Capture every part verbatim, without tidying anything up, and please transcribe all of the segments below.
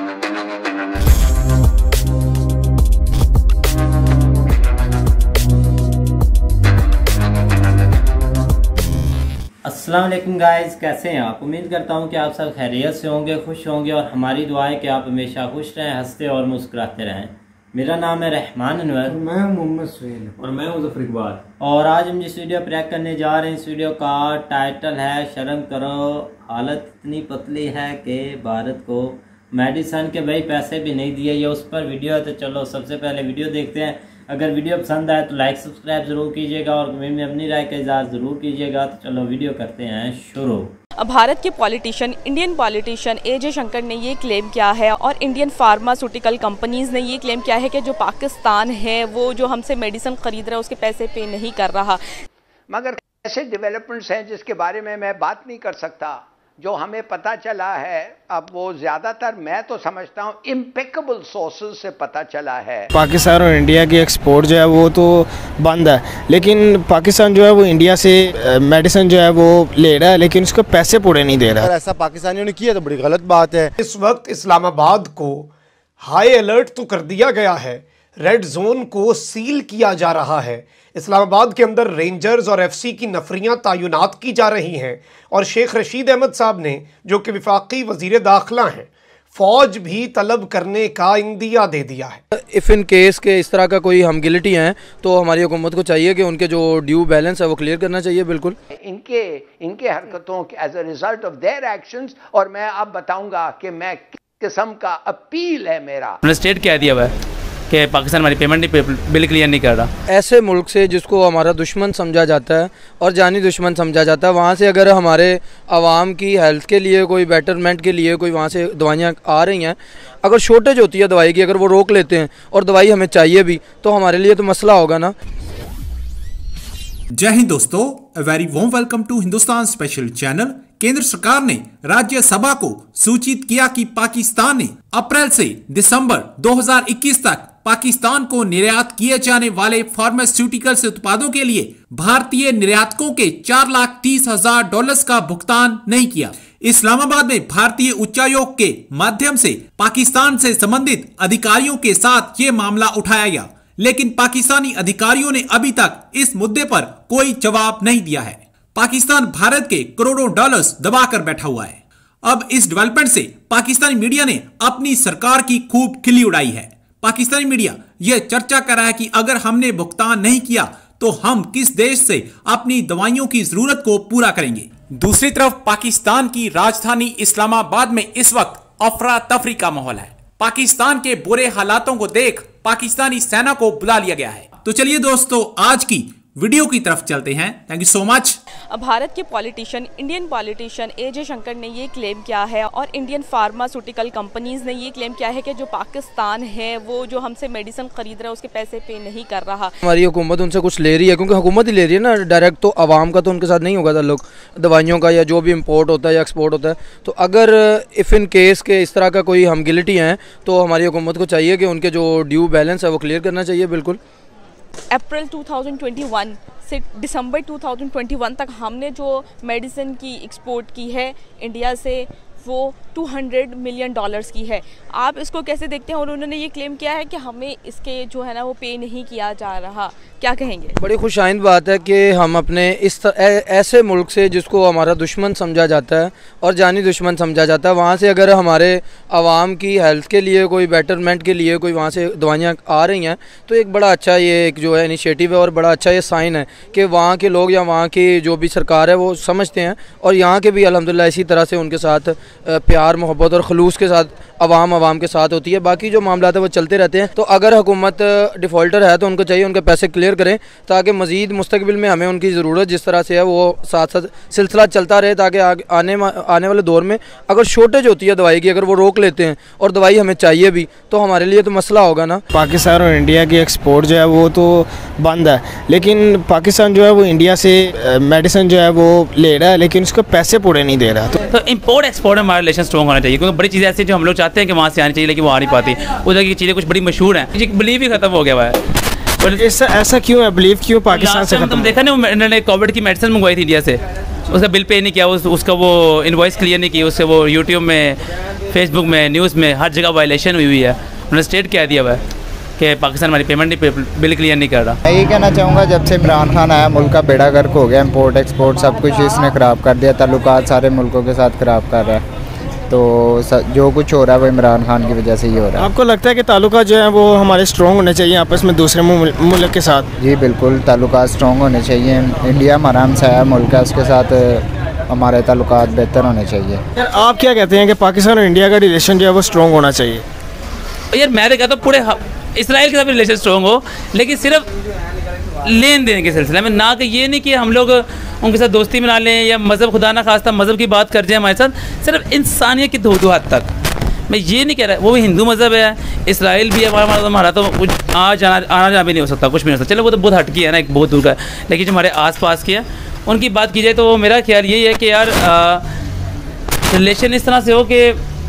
अस्सलाम वालेकुम गाइस, कैसे हैं आप। उम्मीद करता हूं कि आप सब खैरियत से होंगे, खुश होंगे और हमारी दुआ है कि आप हमेशा खुश रहें, हंसते और मुस्कुराते रहें। मेरा नाम है रहमान अनवर, मैं मोहम्मद सुहेल और मैं हूं ज़फ़र इक़बाल। और आज हम जिस वीडियो पर करने जा रहे हैं, इस वीडियो का टाइटल है शर्म करो, हालत इतनी पतली है कि भारत को मेडिसन के भाई पैसे भी नहीं दिए, ये उस पर वीडियो है। तो चलो सबसे पहले वीडियो देखते हैं। अगर वीडियो पसंद आए तो लाइक सब्सक्राइब जरूर कीजिएगा और कमेंट में अपनी राय का इज़हार ज़रूर कीजिएगा। तो चलो वीडियो करते हैं शुरू। भारत के politician Indian politician A J Shankar ने ये क्लेम किया है और इंडियन फार्मास्यूटिकल कंपनीज ने ये क्लेम किया है कि जो पाकिस्तान है वो जो हमसे मेडिसिन खरीद रहा है उसके पैसे पे नहीं कर रहा। मगर ऐसे डेवलपमेंट्स हैं जिसके बारे में मैं बात नहीं कर सकता, जो हमें पता चला है। अब वो ज़्यादातर मैं तो समझता हूँ इम्पेकेबल सोर्सेज से पता चला है। पाकिस्तान और इंडिया की एक्सपोर्ट जो है वो तो बंद है, लेकिन पाकिस्तान जो है वो इंडिया से मेडिसिन जो है वो ले रहा है, लेकिन उसको पैसे पूरे नहीं दे रहा। ऐसा पाकिस्तानियों ने किया तो बड़ी गलत बात है। इस वक्त इस्लामाबाद को हाई अलर्ट तो कर दिया गया है, रेड जोन को सील किया जा रहा है। इस्लामाबाद के अंदर रेंजर्स और एफसी की नफरियां तैनात की जा रही हैं और शेख रशीद अहमद साहब ने, जो कि वफाकी वजीर दाखिला हैं, फौज भी तलब करने का इंदिया दे दिया है। इफ़ इन केस के इस तरह का कोई हम गिल्टी हैं तो हमारी हुकूमत को चाहिए कि उनके जो ड्यू बैलेंस है वो क्लियर करना चाहिए। बिल्कुल इनके इनके हरकतों के as a result of their actions. और मैं अब बताऊंगा कि मैं किस किस्म का अपील है मेरा। स्टेट कह दिया हुआ है कि पाकिस्तान हमारी पेमेंट नहीं, बिल क्लियर नहीं कर रहा। ऐसे मुल्क से जिसको हमारा दुश्मन समझा जाता है और जानी दुश्मन समझा जाता है, वहाँ से अगर हमारे आवाम की हेल्थ के लिए कोई बेटरमेंट के लिए कोई वहाँ से दवाइयाँ आ रही हैं, अगर शॉर्टेज होती है दवाई की, अगर वो रोक लेते हैं और दवाई हमें चाहिए भी, तो हमारे लिए तो मसला होगा ना। जय हिंद दोस्तों, a very warm welcome to Hindustan special channel. केंद्र सरकार ने राज्यसभा को सूचित किया कि पाकिस्तान ने अप्रैल से दिसंबर दो हज़ार इक्कीस तक पाकिस्तान को निर्यात किए जाने वाले फार्मास्यूटिकल्स उत्पादों के लिए भारतीय निर्यातकों के चार लाख तीस हजार डॉलर्स का भुगतान नहीं किया। इस्लामाबाद में भारतीय उच्चायोग के माध्यम से पाकिस्तान से संबंधित अधिकारियों के साथ ये मामला उठाया गया, लेकिन पाकिस्तानी अधिकारियों ने अभी तक इस मुद्दे पर कोई जवाब नहीं दिया है। पाकिस्तान भारत के करोड़ों डॉलर्स दबाकर बैठा हुआ है। अब इस डेवलपमेंट से पाकिस्तानी मीडिया ने अपनी सरकार की खूब खिल्ली उड़ाई है। पाकिस्तानी मीडिया यह चर्चा कर रहा है कि अगर हमने भुगतान नहीं किया तो हम किस देश से अपनी दवाइयों की जरूरत को पूरा करेंगे। दूसरी तरफ पाकिस्तान की राजधानी इस्लामाबाद में इस वक्त अफरा तफरी का माहौल है। पाकिस्तान के बुरे हालातों को देख पाकिस्तानी सेना को बुला लिया गया है। तो चलिए दोस्तों, आज की वीडियो की तरफ चलते हैं। Thank you so much. Bharat के politician Indian politician A J Shankar ने ये क्लेम किया है और इंडियन फार्मास्यूटिकल कंपनीज ने ये क्लेम किया है कि जो पाकिस्तान है वो जो हमसे मेडिसिन खरीद रहा है उसके पैसे पे नहीं कर रहा। हमारी हुकूमत उनसे कुछ ले रही है, क्योंकि हुकूमत ही ले रही है ना, डायरेक्ट तो आवाम का तो उनके साथ नहीं होगा ताल्लुक दवाइयों का या जो भी इम्पोर्ट होता है या एक्सपोर्ट होता है। तो अगर इफ़ इन केस के इस तरह का कोई हम गिल्टी हैं तो हमारी हुकूमत को चाहिए कि उनके जो ड्यू बैलेंस है वो क्लियर करना चाहिए। बिल्कुल अप्रैल दो हज़ार इक्कीस से दिसंबर दो हज़ार इक्कीस तक हमने जो मेडिसिन की एक्सपोर्ट की है इंडिया से वो दो सौ मिलियन डॉलर्स की है। आप इसको कैसे देखते हैं? और उन्होंने ये क्लेम किया है कि हमें इसके जो है ना वो पे नहीं किया जा रहा। क्या कहेंगे? बड़ी खुशाइंद बात है कि हम अपने इस ऐसे मुल्क से जिसको हमारा दुश्मन समझा जाता है और जानी दुश्मन समझा जाता है, वहाँ से अगर हमारे आवाम की हेल्थ के लिए कोई बेटरमेंट के लिए कोई वहाँ से दवाइयाँ आ रही हैं, तो एक बड़ा अच्छा ये एक जो है इनिशिएटिव है और बड़ा अच्छा ये साइन है कि वहाँ के लोग या वहाँ की जो भी सरकार है वो समझते हैं और यहाँ के भी अल्हम्दुलिल्लाह इसी तरह से उनके साथ प्यार मोहब्बत और खलूस के साथ अवाम अवाम के साथ होती है। बाकी जो मामला है वो चलते रहते हैं। तो अगर हुकूमत डिफ़ॉल्टर है तो उनको चाहिए उनके पैसे क्लियर करें, ताकि मज़ीद मुस्तकबिल में हमें उनकी ज़रूरत जिस तरह से है वो साथ साथ सिलसिला चलता रहे, ताकि आने आने वाले दौर में अगर शॉर्टेज होती है दवाई की, अगर वो रोक लेते हैं और दवाई हमें चाहिए भी, तो हमारे लिए तो मसला होगा ना। पाकिस्तान और इंडिया की एक्सपोर्ट जो है वो तो बंद है, लेकिन पाकिस्तान जो है वो इंडिया से मेडिसिन जो है वो ले रहा है, लेकिन उसको पैसे पूरे नहीं दे रहा। तो इम्पोर्ट एक्सपोर्ट में हमारा रिलेशन स्ट्रॉन्ग होना चाहिए, क्योंकि बड़ी चीज़ें ऐसी जो हम लोग चाहते हैं कि वहाँ से आनी चाहिए लेकिन वो आ नहीं पाती। उधर की चीज़ें कुछ बड़ी मशहूर हैं, बिलीव ही खत्म हो गया हुआ है। ऐसा ऐसा क्यों है? बिलीव क्यों पाकिस्तान से? तुम देखा ना, उन्होंने कोविड की मेडिसिन मंगवाई थी इंडिया से, उसका बिल पे नहीं किया, उस, उसका वो इनवॉइस क्लियर नहीं की, उससे वो यूट्यूब में फेसबुक में, न्यूज़ में, हर जगह वायलेशन हुई हुई है। उन्होंने स्टेट कह दिया हुआ है कि पाकिस्तान हमारी पेमेंट नहीं, बिल क्लियर नहीं कर रहा। मैं ये कहना चाहूँगा, जब से इमरान खान आया मुल्क का बेड़ा गर्क हो गया, इंपोर्ट एक्सपोर्ट सब कुछ इसने ख़राब कर दिया, ताल्लुकात सारे मुल्कों के साथ ख़राब कर रहा है। तो जो कुछ हो रहा है वो इमरान खान की वजह से ही हो रहा है। आपको लगता है कि ताल्लुकात जो है वो हमारे स्ट्रॉन्ग होने चाहिए आपस में दूसरे मुल्क के साथ? जी बिल्कुल, ताल्लुकात स्ट्रॉन्ग होने चाहिए। इंडिया हमारा हमसाया मुल्क है, उसके साथ हमारे ताल्लुकात बेहतर होने चाहिए। यार आप क्या कहते हैं कि पाकिस्तान और इंडिया का रिलेशन जो है वो स्ट्रॉन्ग होना चाहिए? यार मैं तो कहता हूँ पूरे इसराइल के साथ रिलेशन स्ट्रॉन्ग हो, लेकिन सिर्फ लेन देन के सिलसिले में, ना कि ये नहीं कि हम लोग उनके साथ दोस्ती बना लें या मज़हब खुदा ना खास्ता मज़हब की बात कर जाए हमारे साथ, सिर्फ इंसानियत की दो दो हद तक। मैं ये नहीं कह रहा, वो भी हिंदू मज़हब है, इसराइल भी है, हमारा हमारा तो कुछ आ जाना आना जाना भी नहीं हो सकता, कुछ भी नहीं हो सकता। चलो वो तो बहुत हटकी है ना, एक बहुत दूर का है, लेकिन जो हमारे आस पास की है उनकी बात की जाए तो मेरा ख्याल यही है कि यार रिलेशन इस तरह से हो कि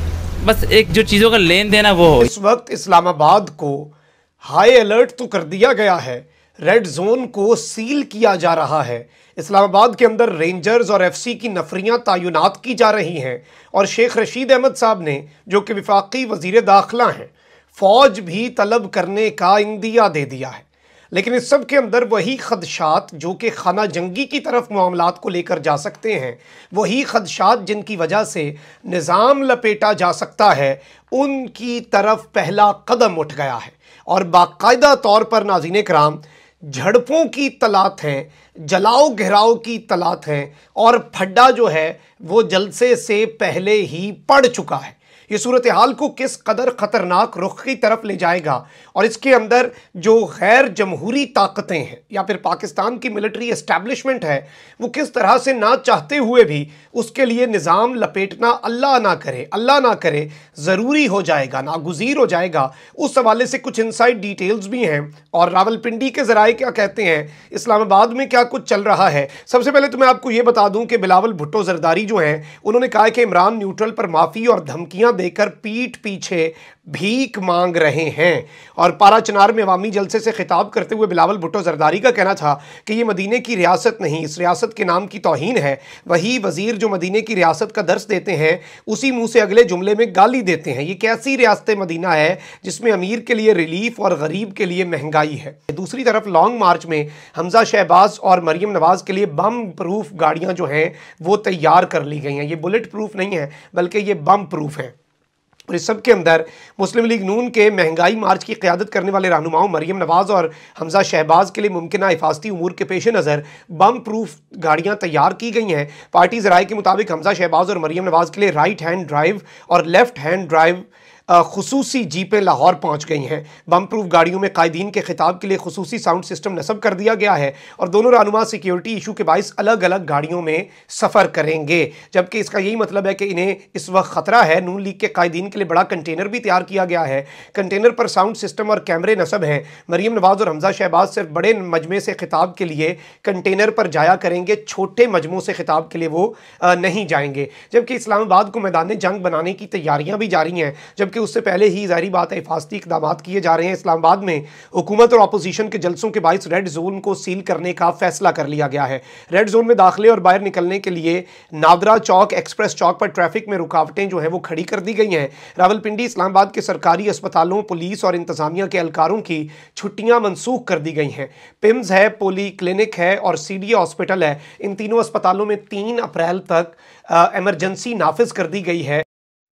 बस एक जो चीज़ों का लेन देन है वो हो। इस वक्त इस्लामाबाद को हाई अलर्ट तो कर दिया गया है, रेड जोन को सील किया जा रहा है। इस्लामाबाद के अंदर रेंजर्स और एफसी की नफरियां तैनात की जा रही हैं और शेख रशीद अहमद साहब ने, जो कि वफाकी वजीर दाखिला हैं, फौज भी तलब करने का इंदिया दे दिया है। लेकिन इस सब के अंदर वही खदशात जो कि खाना जंगी की तरफ मामलात को लेकर जा सकते हैं, वही खदशात जिनकी वजह से निज़ाम लपेटा जा सकता है, उनकी तरफ पहला कदम उठ गया है। और बाकायदा तौर पर नाज़रीन कराम, झड़पों की तलात हैं, जलाओ घिराव की तलात हैं और फड्डा जो है वो जलसे से पहले ही पड़ चुका है। ये सूरत हाल को किस कदर ख़तरनाक रुख की तरफ ले जाएगा और इसके अंदर जो गैर जमहूरी ताकतें हैं या फिर पाकिस्तान की मिलिट्री एस्टैब्लिशमेंट है, वो किस तरह से ना चाहते हुए भी उसके लिए निज़ाम लपेटना अल्लाह ना करे अल्लाह ना करे ज़रूरी हो जाएगा, नागुज़ीर हो जाएगा। उस हवाले से कुछ इनसाइड डिटेल्स भी हैं और रावलपिंडी के ज़राए क्या कहते हैं, इस्लामाबाद में क्या कुछ चल रहा है। सबसे पहले तो मैं आपको ये बता दूं कि बिलावल भुट्टो जरदारी जो हैं, उन्होंने कहा कि इमरान न्यूट्रल पर माफ़ी और धमकियां देकर पीठ पीछे भीख मांग रहे हैं। और पारा चनार में अवामी जलसे से खिताब करते हुए बिलावल भुट्टो जरदारी का कहना था कि ये मदीने की रियासत नहीं, इस रियासत के नाम की तौहीन है। वही वजीर जो मदीने की रियासत का दर्स देते हैं, उसी मुंह से अगले जुमले में गाली देते हैं। ये कैसी रियासत मदीना है जिसमें अमीर के लिए रिलीफ और गरीब के लिए महंगाई है। दूसरी तरफ लॉन्ग मार्च में हमजा शहबाज और मरियम नवाज के लिए बम प्रूफ गाड़ियां जो हैं वो तैयार कर ली गई हैं। ये बुलेट प्रूफ नहीं है बल्कि ये बम प्रूफ है। और इस सब के अंदर मुस्लिम लीग नून के महंगाई मार्च की क़यादत करने वाले रहनुमाओं मरियम नवाज़ और हमजा शहबाज के लिए मुमकिन हिफाजती उमूर के पेश नज़र बम प्रूफ गाड़ियां तैयार की गई हैं। पार्टी ज़राए के मुताबिक हमजा शहबाज और मरियम नवाज़ के लिए राइट हैंड ड्राइव और लेफ्ट हैंड ड्राइव खुसूसी जीपें लाहौर पहुंच गई हैं। बम प्रूफ गाड़ियों में कायदीन के खिताब के लिए खुसूसी साउंड सिस्टम नस्ब कर दिया गया है और दोनों रहनुमा सिक्योरिटी इशू के बाइस अलग अलग गाड़ियों में सफ़र करेंगे, जबकि इसका यही मतलब है कि इन्हें इस वक्त ख़तरा है। नून लीग के कायदीन के लिए बड़ा कंटेनर भी तैयार किया गया है। कंटेनर पर साउंड सिस्टम और कैमरे नस्ब हैं। मरियम नवाज़ और हमजा शहबाज सिर्फ बड़े मजमे से खिताब के लिए कंटेनर पर जाया करेंगे, छोटे मजमों से खिताब के लिए वो नहीं जाएंगे। जबकि इस्लामाबाद को मैदान जंग बनाने की तैयारियाँ भी जारी हैं, जबकि उससे पहले ही जारी बात है हिफाजती इक़दाम किए जा रहे हैं। इस्लामाबाद में हुकूमत और अपोजिशन के जलसों के बाइस रेड जोन को सील करने का फैसला कर लिया गया है। रेड जोन में दाखिले और बाहर निकलने के लिए नादरा चौक, एक्सप्रेस चौक पर ट्रैफिक में रुकावटें जो हैं वो खड़ी कर दी गई हैं। रावलपिंडी, इस्लामाबाद के सरकारी अस्पतालों, पुलिस और इंतजामिया के एहलकारों की छुट्टियां मनसूख कर दी गई हैं। पिम्स है, पोली क्लिनिक है और सी डी ए हॉस्पिटल है। इन तीनों अस्पतालों में तीन अप्रैल तक एमरजेंसी नाफिज कर दी गई है।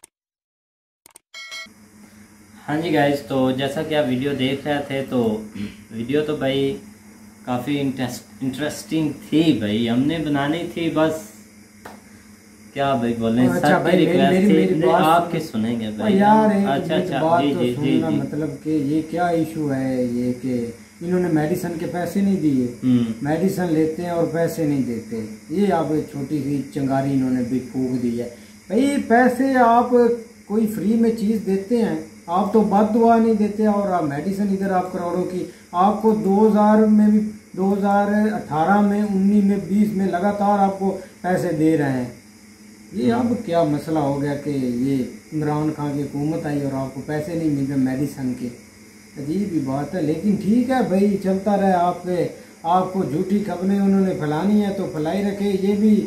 हाँ जी गाइस, तो जैसा कि आप वीडियो देख रहे थे, तो वीडियो तो भाई काफ़ी इंटरेस्टिंग थी भाई, हमने बनानी थी, बस क्या भाई बोले। अच्छा भाई, मेरी मेरी मेरी बात आपके सुनेंगे भाई यार। अच्छा अच्छा बात जी तो जी जी सुनना, मतलब कि ये क्या इशू है, ये कि इन्होंने मेडिसिन के पैसे नहीं दिए, मेडिसिन लेते हैं और पैसे नहीं देते। ये आप छोटी सी चिंगारी इन्होंने भी फूक दी है भाई। पैसे आप कोई फ्री में चीज़ देते हैं, आप तो बद दुआ नहीं देते, और आप मेडिसिन इधर आप करोड़ों की, आपको दो हज़ार में भी, दो हज़ार अठारह में, उन्नीस में, बीस में लगातार आपको पैसे दे रहे हैं। ये अब क्या मसला हो गया कि ये इमरान खान की हुकूमत आई और आपको पैसे नहीं मिल रहे मेडिसिन के। अजीब ही बात है, लेकिन ठीक है भाई, चलता रहे। आप पे आपको झूठी खबरें उन्होंने फैलानी है तो फैलाई रखे। ये भी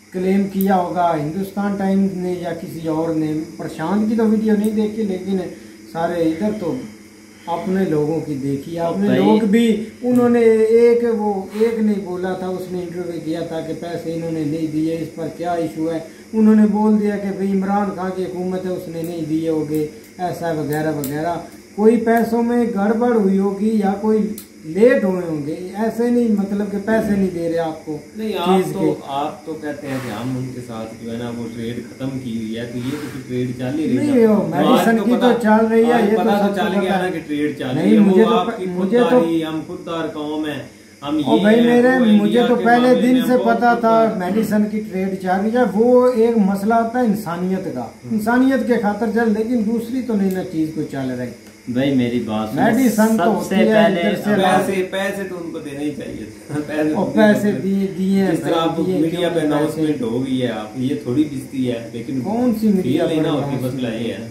क्लेम किया होगा हिंदुस्तान टाइम्स ने या किसी और ने। प्रशांत की तो वीडियो नहीं देखी, लेकिन सारे इधर तो अपने लोगों की देखी। अपने लोग भी, उन्होंने एक वो एक नहीं बोला था, उसने इंटरव्यू किया था कि पैसे इन्होंने नहीं दिए, इस पर क्या इशू है। उन्होंने बोल दिया कि भाई इमरान खान की हुकूमत है, उसने नहीं दिए होंगे, ऐसा वगैरह वगैरह। कोई पैसों में गड़बड़ हुई होगी या कोई लेट हुए होंगे, ऐसे नहीं मतलब कि पैसे नहीं दे रहे आपको। नहीं, आप तो आप तो कहते हैं कि हम उनके साथ जो है ना वो ट्रेड खत्म की हुई है, तो ये तो ट्रेड चल ही रही है। मेडिसिन की तो चल रही है, ये पता तो तो चल गया ना कि ट्रेड चल रही है। है। मुझे तो आपकी मुझे तो हम खुददार कौम है, हम और भाई मेरे मुझे तो पहले दिन से पता था मेडिसिन की ट्रेड चल रही है। वो एक मसला होता है इंसानियत का, इंसानियत के खातर चल, लेकिन दूसरी तो नहीं ना चीज को चल रही। भाई मेरी बात मेडिसिन तो सबसे पहले पैसे पैसे तो उनको देने ही चाहिए। पैसे और पैसे दिए दिए जिस तरह आप मीडिया पे अनाउंसमेंट हो गई है, आप ये थोड़ी बिजती है, लेकिन कौन सी मीडिया लेना होती मसला ये है।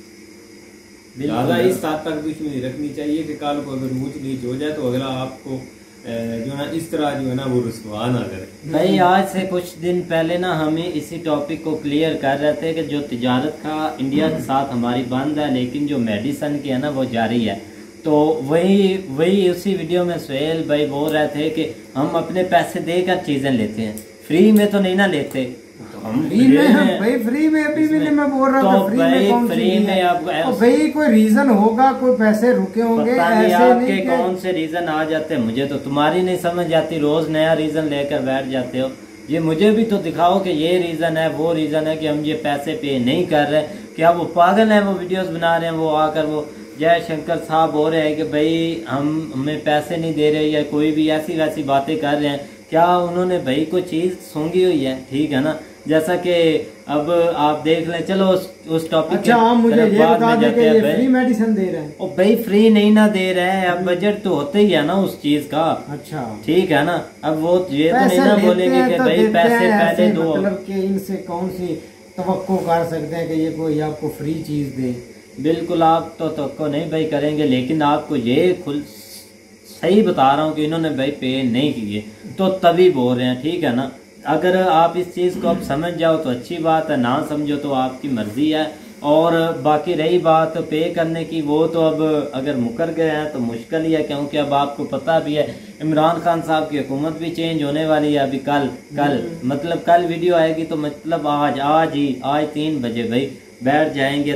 ज्यादा इस साथ तक दुश्मनी रखनी चाहिए कि कल को अगर ऊंच नीच हो जाए तो अगला आपको जो है इस तरह जो है ना वो रुसवा ना करे। भाई आज से कुछ दिन पहले ना हमें इसी टॉपिक को क्लियर कर रहे थे कि जो तिजारत का इंडिया के साथ हमारी बंद है, लेकिन जो मेडिसिन की है ना वो जारी है। तो वही वही उसी वीडियो में सुहेल भाई बोल रहे थे कि हम अपने पैसे देकर चीज़ें लेते हैं, फ्री में तो नहीं ना लेते। हम फ्री में हम भाई फ्री में अभी भी मैं बोल रहा था, फ्री में कौन फ्री में आप भाई कोई रीजन होगा, कोई पैसे रुके होंगे, ऐसे आपके कौन से रीजन आ जाते हैं, मुझे तो तुम्हारी नहीं समझ आती। रोज नया रीजन लेकर बैठ जाते हो। ये मुझे भी तो दिखाओ कि ये रीजन है, वो रीजन है कि हम ये पैसे पे नहीं कर रहे। क्या वो पागल है, वो वीडियोस बना रहे हैं, वो आकर वो जयशंकर साहब बोल रहे हैं कि भाई हम हमें पैसे नहीं दे रहे, या कोई भी ऐसी वैसी बातें कर रहे हैं। क्या उन्होंने भाई कोई चीज सूंघी हुई है? ठीक है ना, जैसा कि अब आप देख लें। चलो उस उस टॉपिक अच्छा, आप मुझे ये बता दें कि ये फ्री मेडिसिन दे रहे हैं। ओ भाई फ्री नहीं ना दे रहे हैं, अब बजट तो होता ही है ना उस चीज का। अच्छा ठीक है ना, अब वो ये तो नहीं ना बोलेंगे कि भाई पैसे पहले दो, मतलब कि इनसे कौन सी तवक्को कर सकते हैं कि ये कोई आपको फ्री चीज दे। बिल्कुल आप तो तवक्को नहीं भाई करेंगे, लेकिन आपको ये खुल सही बता रहा हूँ कि इन्होंने भाई पे नहीं किए तो तभी बोल रहे हैं। ठीक है ना, अगर आप इस चीज़ को अब समझ जाओ तो अच्छी बात है, ना समझो तो आपकी मर्जी है। और बाकी रही बात पे करने की, वो तो अब अगर मुकर गए हैं तो मुश्किल ही है, क्योंकि अब आपको पता भी है इमरान खान साहब की हुकूमत भी चेंज होने वाली है अभी कल कल मतलब कल वीडियो आएगी तो मतलब आज आज ही आज तीन बजे भाई बैठ जाएंगे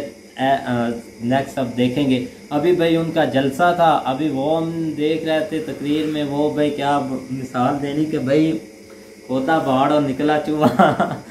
नेक्स्ट अब देखेंगे। अभी भाई उनका जलसा था, अभी वो हम देख रहे थे तकरीर में। वो भाई क्या मिसाल देनी कि भाई होता बाढ़ और निकला चूहा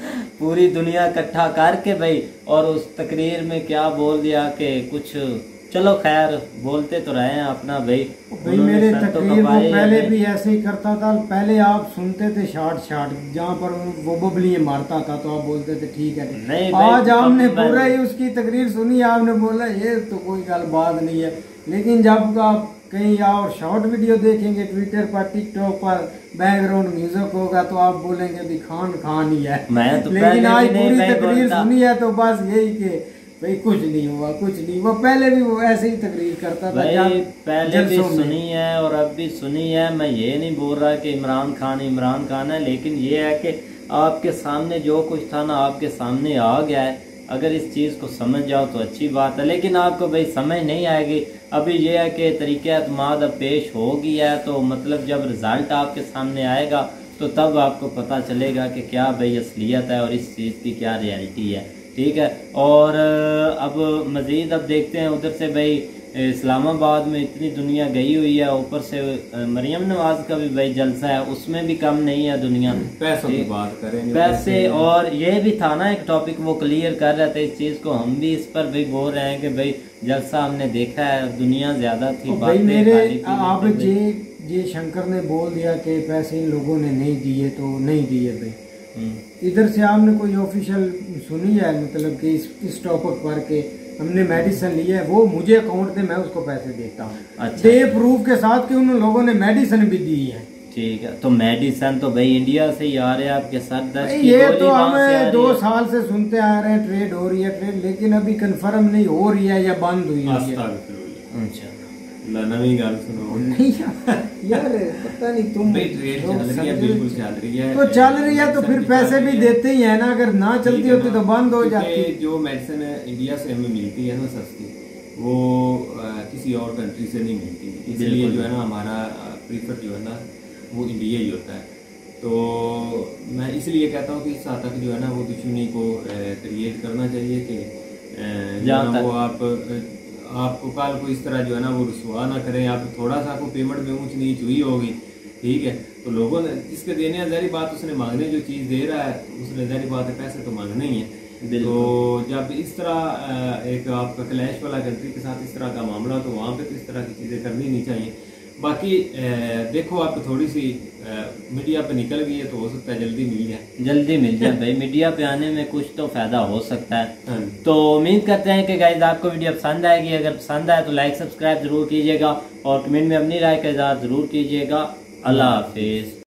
पूरी दुनिया इकट्ठा करके भाई, और उस तकरीर में क्या बोल दिया कि कुछ, चलो खैर बोलते तो रहे हैं अपना भाई। भाई मेरे तकरीर वो पहले भी ऐसे ही करता था। पहले आप सुनते थे शार्ट शार्ट, जहाँ पर वो बबलियाँ मारता था तो आप बोलते थे ठीक है। नहीं आज आपने पूरा ही उसकी तकरीर सुनी, आपने बोला ये तो कोई गल बात नहीं है। लेकिन जब आप कहीं और शॉर्ट वीडियो देखेंगे ट्विटर पर, टिकटॉक पर, बैकग्राउंड म्यूजिक होगा तो आप बोलेंगे भी खान खान ही है। मैं तो लेकिन आज पूरी तकरीर सुनी है तो बस यही के भाई कुछ नहीं हुआ, कुछ नहीं हुआ। पहले भी वो ऐसे ही तकरीर करता था, भाई पहले भी सुनी है और अब भी सुनी है। मैं ये नहीं बोल रहा कि इमरान खान इमरान खान है, लेकिन ये है कि आपके सामने जो कुछ था ना आपके सामने आ गया है। अगर इस चीज़ को समझ जाओ तो अच्छी बात है, लेकिन आपको भाई समझ नहीं आएगी। अभी ये है कि तरीक़े एतमाद अब पेश हो गया है, तो मतलब जब रिज़ल्ट आपके सामने आएगा तो तब आपको पता चलेगा कि क्या भाई असलियत है और इस चीज़ की क्या रियलिटी है। ठीक है, और अब मज़ीद अब देखते हैं उधर से भाई इस्लामाबाद में इतनी दुनिया गई हुई है, ऊपर से मरियम नवाज का भी भाई जलसा है, उसमें भी कम नहीं है दुनिया। पैसों की बात करेंगे, पैसे। और ये भी था ना एक टॉपिक, वो क्लियर कर रहे थे इस चीज़ को, हम भी इस पर भी बोल रहे हैं कि भाई जलसा हमने देखा है, दुनिया ज़्यादा थी। भाई मेरे आप जे जे शंकर ने बोल दिया कि पैसे इन लोगों ने नहीं दिए तो नहीं दिए भाई। इधर से आपने कोई ऑफिशियल सुनी है मतलब कि इस इस टॉपिक पर के हमने मेडिसिन लिया है, वो मुझे अकाउंट दे, मैं उसको पैसे देता हूँ। अच्छा, डे प्रूफ के साथ कि उन लोगों ने मेडिसिन भी दी है। ठीक है, तो मेडिसिन तो भाई इंडिया से ही आ रहे हैं आपके सर दर्द की ये तो हमें दो साल से सुनते आ रहे हैं ट्रेड हो रही है ट्रेड, लेकिन अभी कंफर्म नहीं हो रही है या बंद हुई है। अच्छा, नवी गल सुनो नहीं यार पता नहीं तुम ट्रेड चल रही है, बिल्कुल चल रही है। तो चल रही है तो फिर पैसे भी देते ही है ना, अगर ना चलती होती तो बंद हो जाती। जो मेडिसिन इंडिया से हमें मिलती है ना सस्ती, वो आ, किसी और कंट्री से नहीं मिलती, इसलिए जो है ना हमारा प्रीफर जो है ना वो इंडिया ही होता है। तो मैं इसलिए कहता हूँ कि इस हद तक जो है ना वो दुश्मनी को क्रिएट करना चाहिए कि जहाँ वो आप आपको कल को इस तरह जो है ना वो रुसवा ना करें। आप थोड़ा सा आपको पेमेंट में ऊंच नीच हुई होगी, ठीक है, तो लोगों ने जिसके देने हैं ज़ाहिर बात उसने मांगने जो चीज़ दे रहा है उसने ज़ाहिर बात है पैसे तो मांगने ही है। तो जब इस तरह एक आपका क्लैश वाला कंट्री के साथ इस तरह का मामला, तो वहाँ पे तो इस तरह की चीज़ें करनी नहीं चाहिए। बाकी देखो आप थोड़ी सी मीडिया पे निकल गई है तो हो सकता है जल्दी मिल जाए, जल्दी मिल जाए भाई। मीडिया पे आने में कुछ तो फायदा हो सकता है। तो उम्मीद करते हैं कि गाइस आपको वीडियो पसंद आएगी। अगर पसंद आए तो लाइक सब्सक्राइब जरूर कीजिएगा और कमेंट में अपनी राय का इज़हार जरूर कीजिएगा। अल्लाह हाफिज।